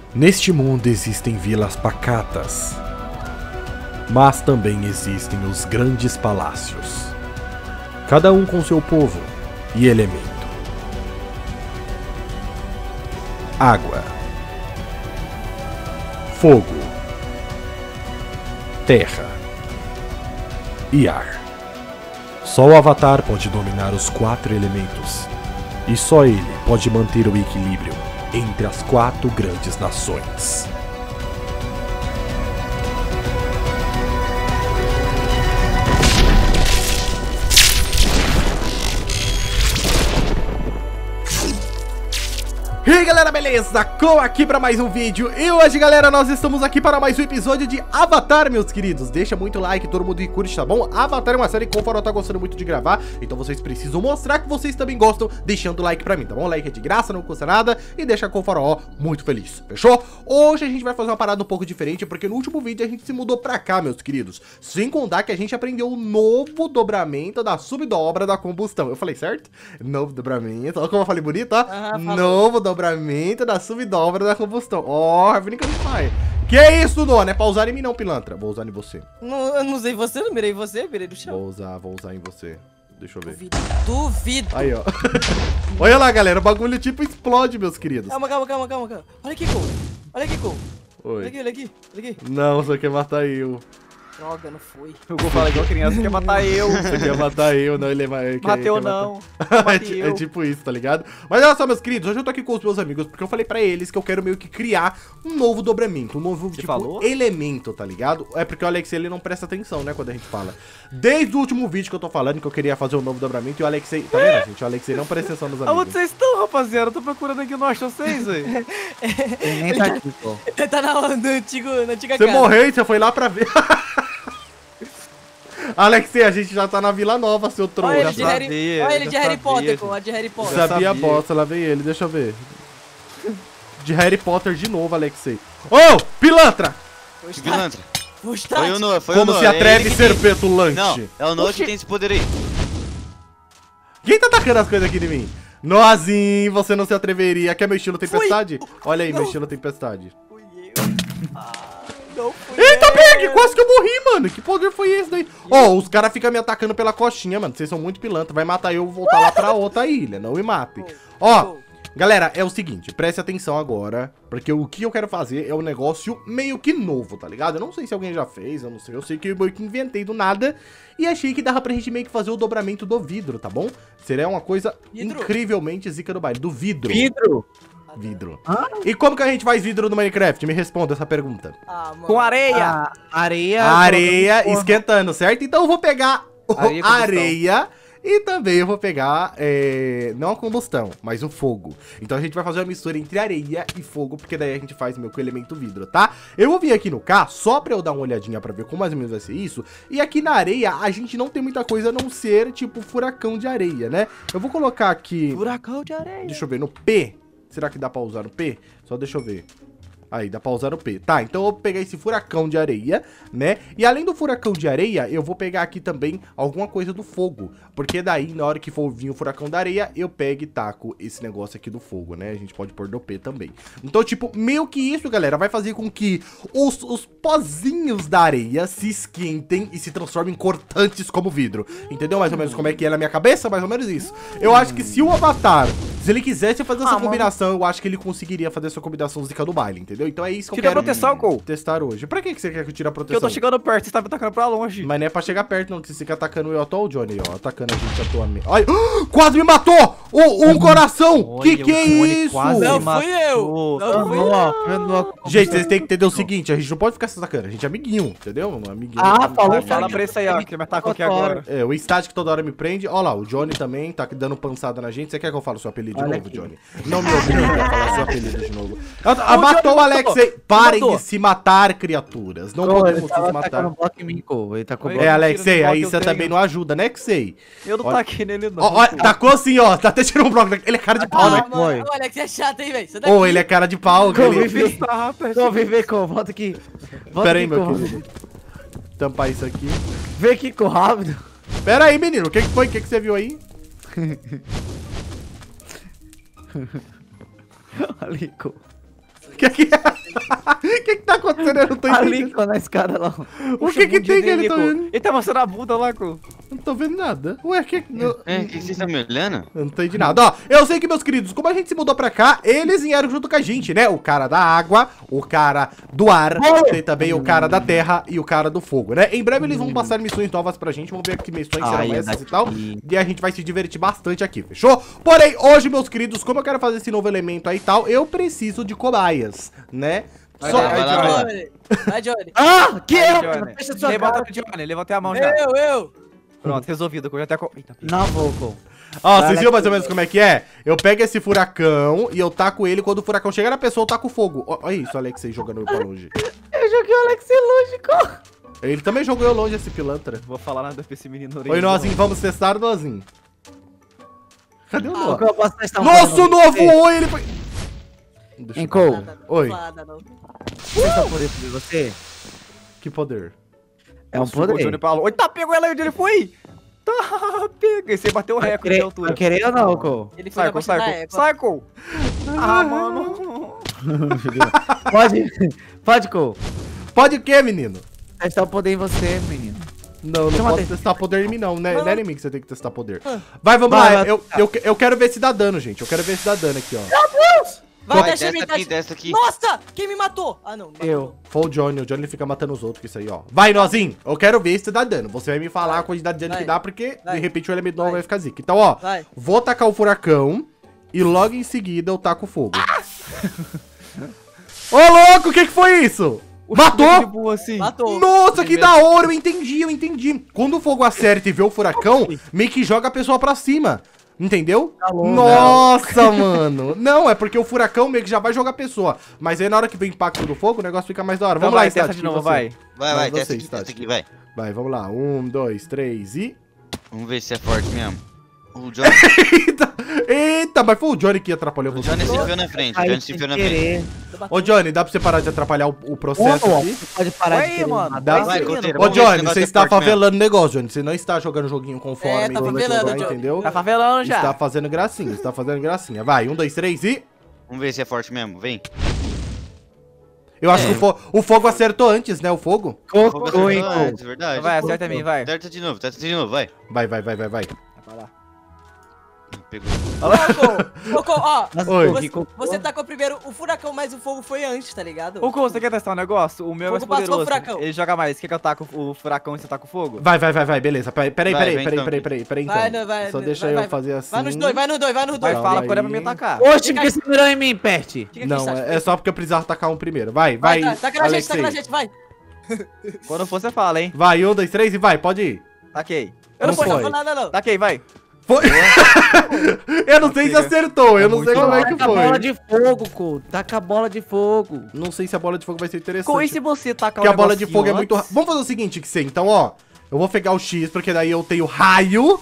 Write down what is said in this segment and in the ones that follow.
Neste mundo existem vilas pacatas, mas também existem os grandes palácios, cada um com seu povo e elemento. Água, fogo, terra e ar. Só o Avatar pode dominar os 4 elementos, e só ele pode manter o equilíbrio entre as 4 grandes nações. E aí galera, beleza? Com aqui para mais um vídeo. E hoje galera, nós estamos aqui para mais um episódio de Avatar, meus queridos. Deixa muito like, todo mundo curte, tá bom? Avatar é uma série que o Farol tá gostando muito de gravar, então vocês precisam mostrar que vocês também gostam, deixando o like pra mim, tá bom? O like é de graça, não custa nada e deixa com o Farol muito feliz, fechou? Hoje a gente vai fazer uma parada um pouco diferente, porque no último vídeo a gente se mudou pra cá, meus queridos. Sem contar que a gente aprendeu o novo dobramento da subdobra da combustão. Eu falei certo? Novo dobramento, olha como eu falei bonito, ó. Novo dobramento da subdobra da combustão. Ó, é bonito que a gente faz. Que é isso, Dudu? Não é pra usar em mim não, pilantra. Vou usar em você. Não, eu não usei você, não mirei você, mirei no chão. Vou usar em você. Deixa eu ver. Duvido. Aí, ó. Olha lá, galera. O bagulho tipo explode, meus queridos. Calma. Olha aqui, Cole. Olha aqui, Cole. Oi. Olha aqui. Não, você quer matar eu. Droga, não foi. Eu vou falar igual criança, quer matar eu. Você quer matar eu, não, ele é mais... Mateu não. É tipo isso, tá ligado? Mas olha só, meus queridos, hoje eu tô aqui com os meus amigos, porque eu falei pra eles que eu quero meio que criar um novo dobramento, um novo, tipo, elemento, tá ligado? É porque o Alex, ele não presta atenção, né, quando a gente fala. Desde o último vídeo que eu tô falando que eu queria fazer um novo dobramento, e o Alex, tá vendo, gente? O Alex não presta atenção nos amigos. Aonde vocês estão, rapaziada? Eu tô procurando aqui, não acho vocês, velho. Ele nem tá aqui, pô. Tá na antiga Você casa. morreu e você foi lá pra ver. Alex, a gente já tá na Vila Nova, seu trouxa. Olha ele de Harry Potter, pô, a de Harry Potter. Sabia a bosta, lá vem ele, deixa eu ver. De Harry Potter de novo, Alexei. Ô, pilantra! Pilantra. Foi o Noah, foi Como o Noah. se atreve ser petulante? Não, é o Noah que tem esse poder aí. Quem tá atacando as coisas aqui de mim? Noazinho, você não se atreveria. Quer meu estilo tempestade? Olha aí, meu estilo tempestade. Fui eu. Não fui Eita, Big, quase que eu morri, mano. Que poder foi esse daí? Ó, os caras ficam me atacando pela coxinha, mano. Vocês são muito pilantra. Vai matar eu, vou voltar lá pra outra ilha. Não me mate. Ó, galera, é o seguinte. Preste atenção agora. Porque o que eu quero fazer é um negócio meio que novo, tá ligado? Eu não sei se alguém já fez, eu não sei. Eu sei que eu meio que inventei do nada. E achei que dava pra gente meio que fazer o dobramento do vidro, tá bom? Seria uma coisa incrivelmente zica do baile. Do vidro. Vidro. E como que a gente faz vidro no Minecraft? Me responda essa pergunta. Com areia. Areia Esquentando, certo? Então eu vou pegar areia e também eu vou pegar, não a combustão, mas o fogo. Então a gente vai fazer uma mistura entre areia e fogo, porque daí a gente faz meio que o elemento vidro, tá? Eu vou vir aqui no K, só pra eu dar uma olhadinha pra ver como mais ou menos vai ser isso. E aqui na areia, a gente não tem muita coisa a não ser, tipo, furacão de areia, né? Eu vou colocar aqui... Furacão de areia. Deixa eu ver, no P... Será que dá pra usar o P? Só deixa eu ver. Aí, dá pra usar o P. Tá, então eu vou pegar esse furacão de areia, né? E além do furacão de areia, eu vou pegar aqui também alguma coisa do fogo. Porque daí, na hora que for vir o furacão da areia, eu pego e taco esse negócio aqui do fogo, né? A gente pode pôr do P também. Então, tipo, meio que isso, galera, vai fazer com que os pozinhos da areia se esquentem e se transformem em cortantes como vidro. Entendeu mais ou menos como é que é na minha cabeça? Mais ou menos isso. Eu acho que se o Avatar... Se ele quisesse fazer essa combinação, eu acho que ele conseguiria fazer essa combinação zica do baile, entendeu? Então é isso que eu quero testar hoje. Pra que você quer que eu tire a proteção? Porque eu tô chegando perto, você tá me atacando pra longe. Mas não é pra chegar perto não, que você fica atacando eu, ó, o Johnny, ó, atacando a gente atualmente. Olha, quase me matou! Um coração! Que é isso? Não fui eu! Não fui eu! Gente, vocês têm que entender o seguinte, a gente não pode ficar se atacando, a gente é amiguinho, entendeu? Amiguinho. Fala pra esse aí, ó, que me atacou aqui agora. É, o Static toda hora me prende. Ó lá, o Johnny também tá dando pançada na gente. Você quer que eu fale o seu apelido de novo, Johnny? Não me obrigue a falar seu apelido de novo. Matou o Alexei. Parem de se matar, criaturas. Não podemos se matar. Alexei, aí você também não ajuda, né, Xei? Eu não taquei nele, não. Ó, tacou assim, ó. Tá até tirando um bloco. Ele é cara de pau, né? O Alex é chato, hein, velho? Ô, ele é cara de pau. Vem, volta aqui. Pera aí, meu querido. Tampar isso aqui. Vem aqui, com rápido. Pera aí, menino. O que foi? O que você viu aí? Ali, O que é? O que tá acontecendo? Eu não tô Ali, entendendo. Cô, na escada lá. O que que tem que ele tá vendo? Ele tá mostrando a bunda lá, Cô. Não tô vendo nada. Ué, que... Eu Que vocês estão me olhando? não entendi nada. Ó, eu sei que, meus queridos, como a gente se mudou pra cá, eles vieram junto com a gente, né? O cara da água, o cara do ar, tem também o cara da terra e o cara do fogo, né? Em breve eles vão passar missões novas pra gente, vamos ver que missões serão essas e tal. E a gente vai se divertir bastante aqui, fechou? Porém, hoje, meus queridos, como eu quero fazer esse novo elemento aí e tal, eu preciso de cobaias, né? Vai Só... lá, vai lá, vai lá. Vai, Johnny. Ah, que Aí, eu? Johnny. Fecha sua Levanta cara. o Johnny, levantei a mão já. Eu. Pronto, resolvido, Cô. Já até... Eita, Não vou, Cô. Ó, vocês viram mais ou menos como é que é? Eu pego esse furacão e eu taco ele, quando o furacão chega na pessoa, eu taco fogo. Olha isso, Alexei jogando pra longe. Eu joguei o Alex longe, Cô. Ele também jogou eu longe, esse pilantra. Vou falar nada pra esse menino. Oi, Nozinho, vamos testar o Nozinho. Cadê o Nó? Cô, eu posso testar um Nossa, o Nó poder voou, ele foi... Deixa eu- Hein, Cô? Oi. Nada, não. Testar um poder sobre você? Que poder? É um O poder. Johnny falou, oi, tá pego ela aí onde ele foi? Tá pego. E você bateu o Vai recorde de querer, altura. vai querer ou não, Cô? Ele foi Sai, na Cô, parte da sai, Cô. égua. Sai, Cô. Ah, mano. Pode, Cô. Pode o quê, menino? Testar o poder em você, menino. Não, não Deixa eu posso bater. testar poder em mim, não. Não é Não. em mim que você tem que testar poder. Vai, vamos Vai, lá. vai. Eu quero ver se dá dano, gente. Eu quero ver se dá dano aqui, ó. Vai, Vai, deixa em mim, desce aqui, deixa- desce aqui. Nossa, quem me matou? Ah, não. me matou. Eu. Foi o Johnny. O Johnny fica matando os outros com isso aí, ó. Vai, Nozinho. Eu quero ver se dá dano. Você vai me falar a quantidade de dano Vai. que dá, porque Vai. de repente o elemento não Vai. vai ficar zica. Então, ó. Vai. Vou tacar o furacão e logo em seguida eu taco o fogo. Ô, louco, o que foi isso? Matou? Boa, assim. Matou. Nossa, que da hora, eu entendi. Quando o fogo acerta e vê o furacão, meio que joga a pessoa pra cima. Entendeu? longe. Nossa, mano. Não, é porque o furacão meio que já vai jogar a pessoa. Mas aí na hora que vem o impacto do fogo, o negócio fica mais da hora. Então Vamos lá, vai, testa Stat, de novo, você. vai. Vai, Vai, testa você, aqui, Stat. testa aqui, vai. Vai, vamos lá. 1, 2, 3 e... Vamos ver se é forte mesmo. O Johnny, Eita, mas foi o Johnny que atrapalhou o você. Johnny se enfiou na frente, o Aí, Johnny se sem enfiou na frente. querer. Ô, Johnny, dá pra você parar de atrapalhar o processo Ô, aqui? você pode parar Vai de aí, querer mano. matar. Dá- Vai, menino. Coteiro, Ô, vamos ver se Johnny, o negócio você é está forte mesmo. favelando o negócio, Johnny. Você não está jogando o joguinho conforme É, tá tem que favelando, jogar, Johnny. entendeu? Tá favelando já. Está fazendo gracinha, está fazendo gracinha. Vai, 1, 2, 3 e... Vamos ver se é forte mesmo, vem. Eu acho que o fogo acertou antes, né? O fogo? Fogo Cocô, hein, acertou Cô. antes, verdade. Vai, acerta em mim, vai. Testa de novo, vai. Vai. Vai lá. Pegou. Cocô, ó. Nossa, Oi. Cô, que Você, cocô. você tacou primeiro o furacão, mas o fogo foi antes, tá ligado? Ô, Cô, você quer testar um negócio? O meu é mais Fogo passou o poderoso. furacão. Ele joga mais. Quer que eu taco o furacão e você taca o fogo? Vai, beleza. Peraí, Vai, vem então. Vai, então. vai, Só vai, deixa vai, eu fazer assim. Vai nos dois. Vai, Calma fala aí. quando é pra me atacar. Oxe, por que você mirou em mim, Pert? Fica aqui, Não, Stat. é só porque eu precisava atacar um primeiro. Vai, Vai, taca na gente, Alexei. vai. Quando for, você fala, hein? Vai, 1, 2, 3 e vai, pode ir. Taquei. Eu não Não posso foi. falar nada, não. Taquei, vai. Foi. Eu não sei se acertou, eu não sei muito como é que Taca a bola foi. de fogo, Cô. Taca a bola de fogo. Não sei se a bola de fogo vai ser interessante. Cô, e se você tacar Porque o a bola de negocinho fogo é muito... antes? Vamos fazer o seguinte, que então, ó. Eu vou pegar o X, porque daí eu tenho raio,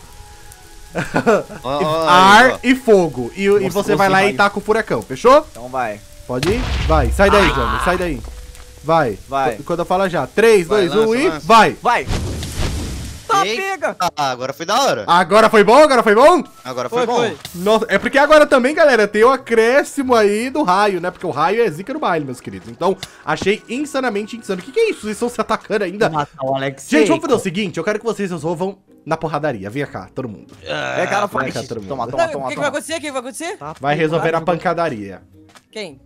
Ó, ó, ar ó. e fogo. E você vai lá e raio. taca o furacão, fechou? Então vai. Pode ir? Vai, sai daí, Johnny, sai daí. Vai. Vai. Quando eu falar já. 3, Vai, 2, 1 lança, e lança. vai. Vai. Tá, Eita. pega. Ah, agora foi da hora. Agora foi bom? Agora foi bom? Agora foi bom. Nossa, é porque agora também, galera, tem o acréscimo aí do raio, né? Porque o raio é zica no baile, meus queridos. Então, achei insanamente insano. O que é isso? Vocês estão se atacando ainda? Matar o Alex. Gente, vamos fazer o seguinte. Eu quero que vocês resolvam na porradaria. Vem cá, todo mundo. É, cara, vai, fight. todo mundo. Toma, Não, toma, o toma, que vai toma. acontecer? O que vai acontecer? Tá, Vai pega, resolver na vai. pancadaria. Quem?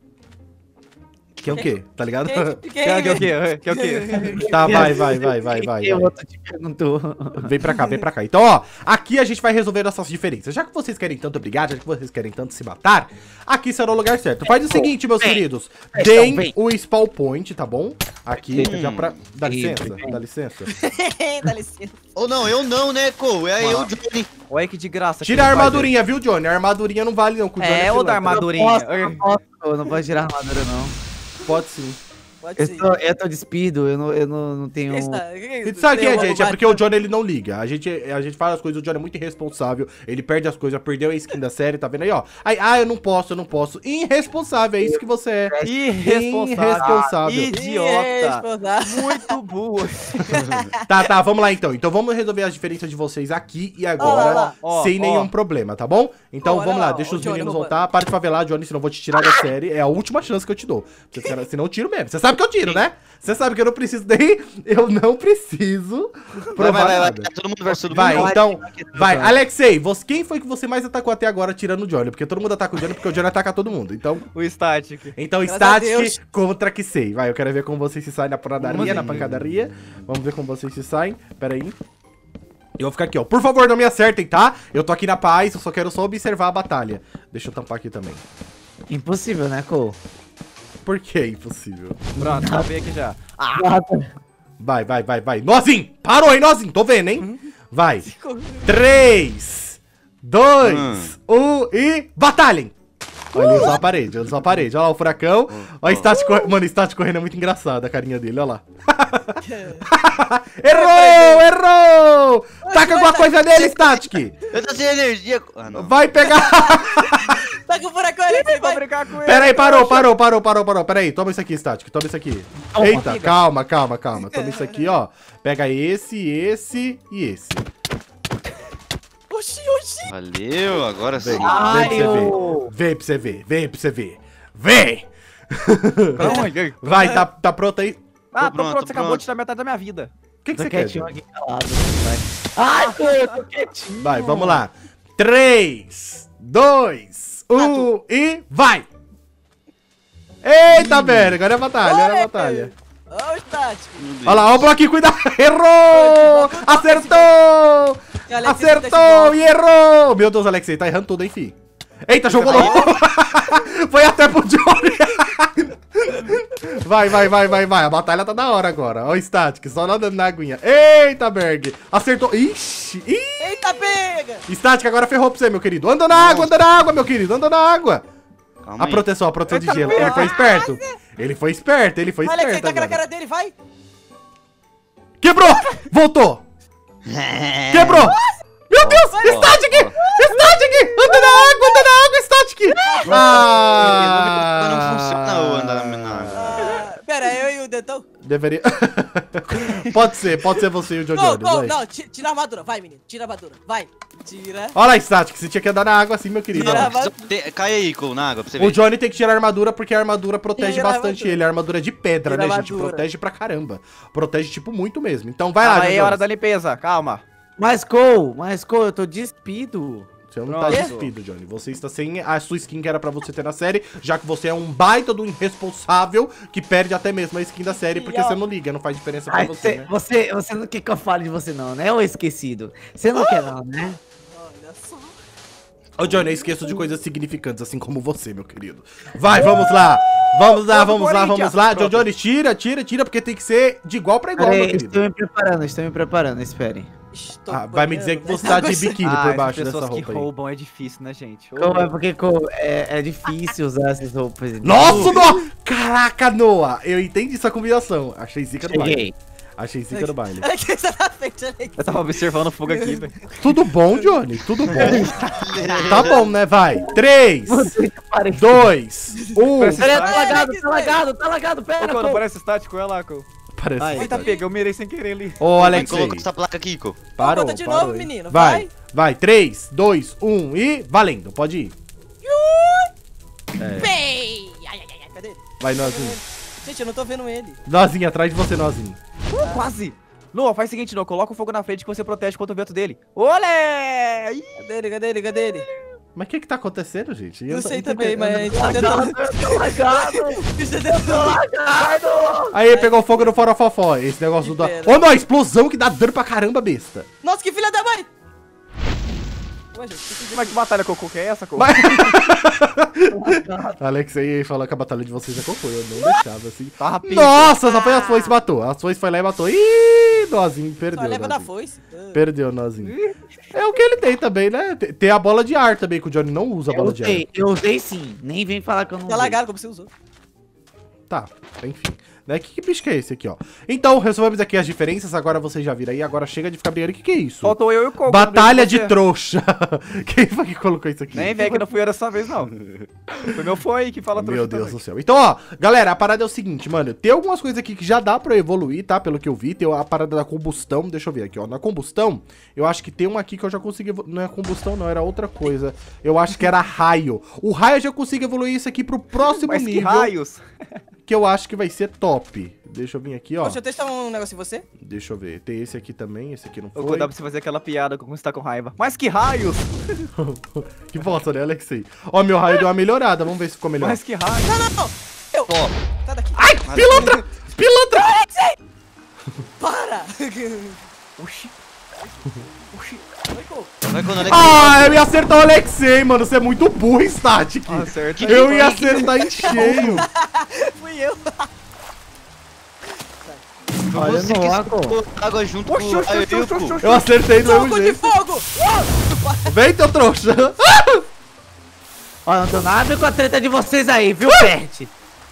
Que é o quê? Tá ligado? Quem? Quer o quê? Quer o quê? Tá, vai. Que outro te perguntou? Vem pra cá. Então, ó, aqui a gente vai resolver nossas diferenças. Já que vocês querem tanto brigar, já que vocês querem tanto se matar, aqui será o lugar certo. Faz o seguinte, meus queridos. Deem vem. o spawn point, tá bom? Aqui, já pra... Dá Vem, licença, vem. dá licença. Dá licença. Ou não, eu não, né, Cole? É eu, Johnny. Olha que de graça. Tira a que armadurinha, viu, Johnny? A armadurinha não vale não, com o Johnny É, ou da pilantra. armadurinha. Não posso, não pode tirar a armadura, não. Pode sim. Pode ser. Eu tô despido, eu não tenho... Que E isso? sabe o que é, Tem gente? É uma- porque o Johnny, ele não liga. A gente fala as coisas, o Johnny é muito irresponsável. Ele perde as coisas, perdeu a skin da série, tá vendo aí, ó? Aí, eu não posso. Irresponsável, é isso que você é. Irresponsável. Idiota. Irresponsável. Muito burro. Tá, vamos lá então. Então vamos resolver as diferenças de vocês aqui e agora, lá. Ó, sem ó. nenhum problema, tá bom? Então Olha vamos lá, lá, deixa ó, os Johnny meninos roubando. voltar. Para de favelar, Johnny, senão eu vou te tirar da série. É a última chance que eu te dou. Senão eu tiro mesmo. Você sabe que eu tiro, né? Você sabe que eu não preciso nem... Eu não preciso provar Vai. nada. Todo mundo versus todo Vai, mundo. então, vai. Alexei, quem foi que você mais atacou até agora tirando o Johnny? Porque todo mundo ataca o Johnny, porque o Johnny ataca todo mundo. Então, O Static. Graças a Static Deus. contra Kisei. Vai, eu quero ver como vocês se saem na porradaria, na pancadaria. Vamos ver como vocês se saem. Pera aí. Eu vou ficar aqui, ó. Por favor, não me acertem, tá? Eu tô aqui na paz, eu só quero observar a batalha. Deixa eu tampar aqui também. Impossível, né, Cole? Por que é impossível? Pronto, acabei aqui já. Vai. Nozinho! Parou, hein, Nozinho? Tô vendo, hein? Vai. 3, 2, 1 e... Batalhem! Olha, ele usou a parede. Olha lá o furacão. Olha o Stat correndo. Mano, o Stat correndo é muito engraçado, a carinha dele, olha lá. Errou! Taca alguma coisa nele, Static! Eu tô sem energia. Ah, não. Vai pegar! Tá com o furacão, Alexei, Vou vai. brincar com ele. Pera aí, parou. Pera aí, toma isso aqui, Static, toma isso aqui. Eita, calma. Toma isso aqui, ó. Pega esse e esse. Oxi. Valeu, agora sim. Vem pra você ver. Vem! Pra onde? Vai, tá pronto aí? Ah, Tô tô pronto, pronto, você acabou pronto. de tirar metade da minha vida. O que Tô você quer? quietinho aqui calado. Vai. Ai, Cole, eu tô quietinho. Vai, vamos lá. 3, 2, 1 e vai! Eita, velho, agora é batalha, Ó, o Static. Olha lá, ó o bloquinho, cuidado! Errou! Acertou! Que Alexei Acertou e errou! Meu Deus, Alexei, tá errando tudo, enfim. Eita, jogou logo! Foi até pro Johnny! Vai. A batalha tá da hora agora. Ó o Static, só nadando na aguinha. Eita, Berg! Acertou. Ixi! Eita, pega! Static, agora ferrou pra você, meu querido. Anda na água, meu querido. Anda na água. Calma A aí. proteção de gelo. Ele foi esperto. Vai, Alexei, taca na agora. cara dele, vai. Quebrou! Voltou! Quebrou! Meu Deus! Ó, Static! ó. Static! Anda na água, Static! Não funciona o andar na água. Pera, eu e o Dentão. Deveria... pode ser você e o Jojo. Não, tira a armadura, vai, menino. Tira a armadura, vai. Tira. Olha lá, Static, você tinha que andar na água assim, meu querido. Tira Olha lá. Cai aí, Cole, na água pra você O ver. Johnny tem que tirar a armadura porque a armadura protege Tira a bastante armadura. ele. A armadura é de pedra, Tira né, a gente? armadura. Protege pra caramba. Protege, tipo, muito mesmo. Então vai lá, Aí, Jojo. hora da limpeza, calma. Mas, Cole, eu tô despido. Você não tá Pronto. despido, Johnny. Você está sem a sua skin que era pra você ter na série, já que você é um baita do irresponsável que perde até mesmo a skin da série porque E, ó. você não liga, não faz diferença pra Ai, você, né? você não quer que eu fale de você não, né, ô esquecido? Você não quer não, né? Olha só. Ô, Johnny, eu esqueço de coisas significantes, assim como você, meu querido. Vai, vamos lá! Vamos lá. Pronto. Johnny, tira, porque tem que ser de igual pra igual, meu Peraí, querido. estou me preparando, esperem. Estou Vai me dizer que você tá de biquíni por baixo essas dessa pessoas que roupa aí. roubam é difícil, né, gente? Ô, Cole, é porque, Cole, é difícil usar essas roupas. Nossa, Noah! Caraca, Noah! Eu entendi essa combinação. Achei zica do baile. Cheguei. Achei zica do baile. Olha que você tá na frente, Alexei. Eu tava observando o fogo aqui, velho. Tudo bom, Johnny? Tudo bom. Tá bom, né? Vai. 3, Você tá parecendo. 2, 1. Parece- Tá lagado, Ô, pera, Cole, não Cole. parece estático, olha lá, Cole. Parece. Ai, Eita, pega, eu mirei sem querer ali. Ô, Alexei. Coloca essa placa aqui, Cole. Parou, Conta de parou, novo, hein? menino, Vai. 3, 2, 1 e valendo. Pode ir. Bem! Ai, cadê ele? Vai, Nozinho. Gente, eu não tô vendo ele. Nozinho, atrás de você, Nozinho. Quase. Noah, faz o seguinte, Noah, coloca o fogo na frente que você protege contra o vento dele. Olé! Ih, Cadê ele? Mas o que tá acontecendo, gente? Não Eu sei tô também, mas a entendendo. gente tá tentando... Aí, pegou fogo no forofofó. Esse negócio da... pena. Ô, não, explosão que dá dano pra caramba, besta. Nossa, que filha da mãe! Ué, gente, Mas que batalha cocô que é essa, Cole? Mas... Alexei falou que a batalha de vocês é cocô. Eu não deixava, assim. Tá rápido. Nossa, só foi as foices e matou. As foices foi lá e matou. Ih, Nozinho, só perdeu. leva da Nozinho. foice. Perdeu, Nozinho. É o que ele tem também, né? Tem a bola de ar também, que o Johnny não usa a bola de ar. Eu usei sim. Nem vem falar que eu não Tá usei. lagado como você usou. Tá, enfim. Né? Que bicho que é esse aqui, ó? Então, resolvemos aqui as diferenças. Agora vocês já viram aí. Agora chega de ficar brigando. O que é isso? Faltou eu e o Coco. Batalha de você. trouxa. Quem foi que colocou isso aqui? Nem vem que não fui eu dessa vez, não. Foi meu foi que fala trouxa. Meu Deus também. do céu. Então, ó, galera, a parada é o seguinte, mano. Tem algumas coisas aqui que já dá pra evoluir, tá? Pelo que eu vi. Tem a parada da combustão. Deixa eu ver aqui, ó. Na combustão, eu acho que tem uma aqui que eu já consegui... Não é combustão, não. Era outra coisa. Eu acho que era raio. O raio eu já consigo evoluir isso aqui pro próximo Mas que nível. raios. Que eu acho que vai ser top. Deixa eu vir aqui, ó. Deixa eu testar um negócio em você. Deixa eu ver. Tem esse aqui também. Esse aqui não Eu foi. vou dar pra você fazer aquela piada como você tá com raiva. Mas que raios. Que bosta, né, Alexei? Ó, meu raio deu uma melhorada. Vamos ver se ficou melhor. Mas que raios. Não. Eu. Top. Sai daqui. Ai, pilantra! Pilantra! Para. Oxi. Vai, Coco. Vai quando Alex. Ah, eu ia acertar o Alexei, mano. Você é muito burro, Static. Acerta. Eu ia acertar em cheio. Fui eu. Olha Você no que arco. escutou água junto Oxi, com oxi, o oxi, oxi, Ailton. oxi. Eu acertei do mesmo Fogo de jeito. fogo. Vem, teu trouxa. Ó, não tô nada a ver com a treta de vocês aí, viu, Pet?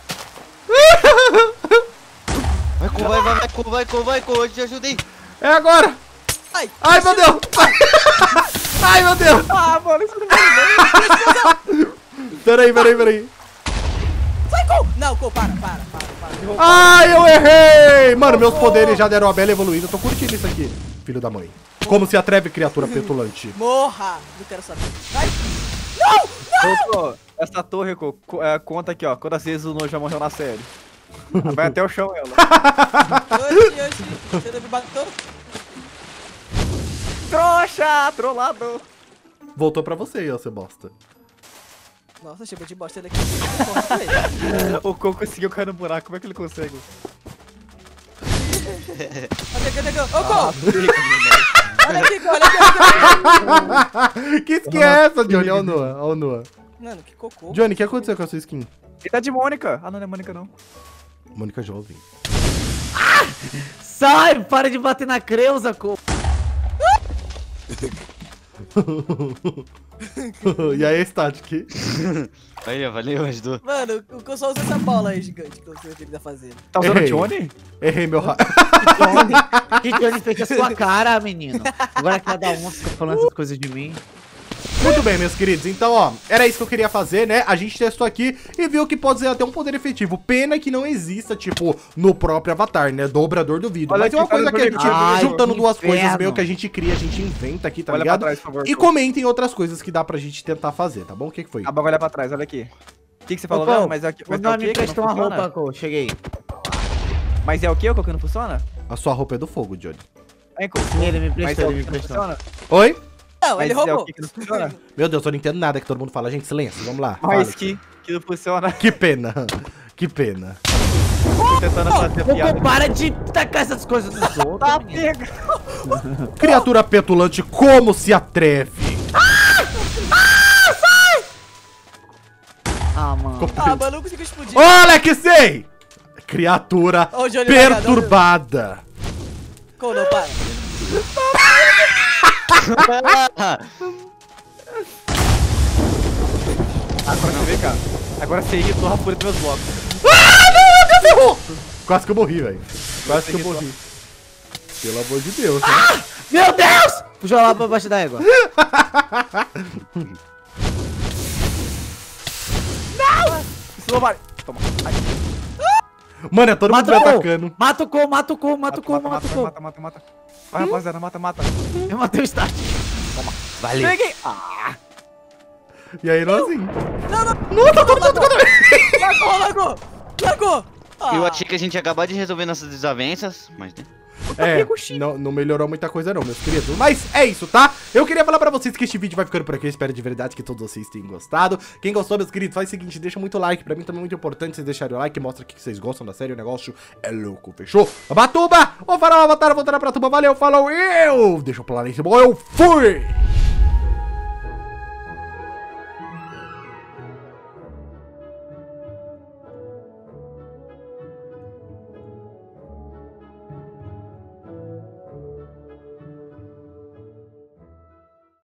Vai, eu te ajudei. É agora. Ai. Ai, meu Deus. Ai, meu Deus. Ah, mano, isso não vai Peraí. Sai, Coco. Não, Coco, para. Ai, eu errei. Mano, meus poderes já deram uma bela evoluída. Eu tô curtindo isso aqui, filho da mãe. Como se atreve, criatura petulante. Morra. Não quero saber. Vai. Coco, essa torre, Coco, conta aqui, ó. Quantas vezes o Nojo já morreu na série. Vai até o chão ela. Oxi. Você deve bater. Trouxa, trollado. Voltou pra você aí, ó, você bosta. Nossa, chegou de bosta daqui. O Coco conseguiu cair no buraco, como é que ele consegue? Cadê? Ô, Coco. Olha aqui, Coco. Que skin é essa, Johnny? Ó o Noah. Mano, que cocô. Johnny, o que aconteceu com a sua skin? Ele tá de Mônica. Ah, não é Mônica, não. Mônica jovem. Sai, para de bater na Creuza, Coco. E aí, Static? Aí, ó, valeu, ajudou. Mano, o que eu só uso essa bola aí gigante que eu sei o que ele tá fazendo. Tá usando o Errei. Johnny? Errei meu raio. Que Johnny fez a sua cara, menino. Agora cada um fica falando essas coisas de mim. Muito bem, meus queridos. Então, ó, era isso que eu queria fazer, né? A gente testou aqui e viu que pode ser até um poder efetivo. Pena que não exista, tipo, no próprio avatar, né? Dobrador do vídeo. Olha Mas é uma aqui, coisa que a olha gente, aqui. Ai, juntando que duas coisas inferno. meio que a gente cria, a gente inventa aqui, tá Olha pra ligado? trás, por favor. E comentem outras coisas que dá pra gente tentar fazer, tá bom? O que foi? A bagulha pra trás, olha aqui. O que você falou, Coco, não? Mas é o que? o nome me prestou uma roupa, Coco. Cheguei. Mas é o que, Coco, que não funciona? A sua roupa é do fogo, Johnny. Hein, Coco? Ele me Mas prestou, é o ele me que não prestou. funciona? Oi? Não, Mas ele é roubou. o que não funciona? Meu Deus, eu não entendo nada que todo mundo fala. Gente, silêncio, vamos lá. Mas Fala. que não funciona. Que pena. Que pena. Tô tentando fazer piada. Coco, para de tacar essas coisas nos outros. Tá, menino. pega. Criatura petulante, como se atreve? Ah, mano. Ah, mano, eu não consigo explodir. Ô, Alexei! Criatura Ô, Johnny, perturbada. Como não, para. Agora não, vem cá. Agora você irritou a fúria dos meus blocos. Ferrou! Quase que eu morri, velho. Quase que eu morri. Pelo amor de Deus, né? Meu Deus! Puxa lá pra baixo da égua. Isso não vale. Toma. Ai. Mano, é todo mundo Mata me o Cole. atacando. Mata o Cole, mata o Cole, mata o Cole, mata o Cole. Mata. Vai, rapaziada, mata. Eu matei o start. Valeu. Peguei. E aí, Nozinho? Não, tá todo mundo contra mim. Largou. Eu achei que a gente ia acabar de resolver nossas desavenças, mas né? É, não melhorou muita coisa não, meus queridos. Mas é isso, tá? Eu queria falar pra vocês que este vídeo vai ficando por aqui. Eu espero de verdade que todos vocês tenham gostado. Quem gostou, meus queridos, faz o seguinte, deixa muito like. Pra mim também é muito importante vocês deixarem o like. Mostra que vocês gostam da série, o negócio é louco, fechou? Batuba! O farol, avatar, voltar pra tuba. Valeu, falou, eu! Deixa o planeta bom, eu fui!